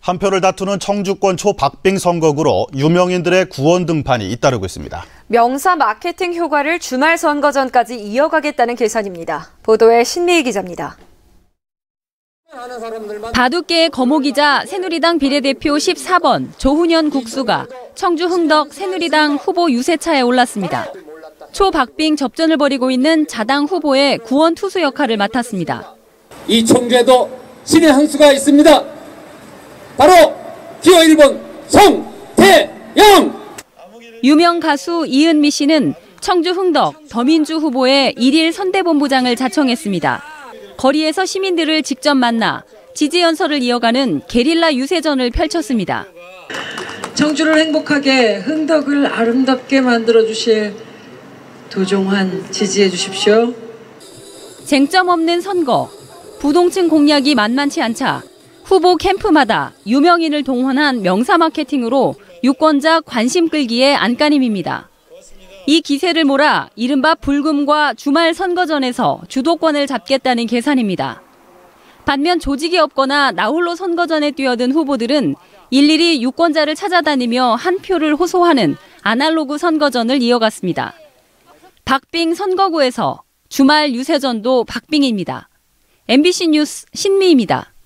한 표를 다투는 청주권 초박빙 선거구로 유명인들의 구원 등판이 잇따르고 있습니다. 명사 마케팅 효과를 주말 선거전까지 이어가겠다는 계산입니다. 보도에 신미희 기자입니다. 바둑계의 거목이자 새누리당 비례대표 14번 조훈현 국수가 청주 흥덕 새누리당 후보 유세차에 올랐습니다. 초박빙 접전을 벌이고 있는 자당 후보의 구원 투수 역할을 맡았습니다. 이 청주에도 신의 한 수가 있습니다. 바로 기호 1번 송태영! 유명 가수 이은미 씨는 청주 흥덕 더민주 후보의 1일 선대본부장을 자청했습니다. 거리에서 시민들을 직접 만나 지지 연설을 이어가는 게릴라 유세전을 펼쳤습니다. 청주를 행복하게 흥덕을 아름답게 만들어주실 도종환 지지해 주십시오. 쟁점 없는 선거, 부동층 공략이 만만치 않자 후보 캠프마다 유명인을 동원한 명사 마케팅으로 유권자 관심 끌기에 안간힘입니다. 이 기세를 몰아 이른바 불금과 주말 선거전에서 주도권을 잡겠다는 계산입니다. 반면 조직이 없거나 나홀로 선거전에 뛰어든 후보들은 일일이 유권자를 찾아다니며 한 표를 호소하는 아날로그 선거전을 이어갔습니다. 박빙 선거구에서 주말 유세전도 박빙입니다. MBC 뉴스 신미희입니다.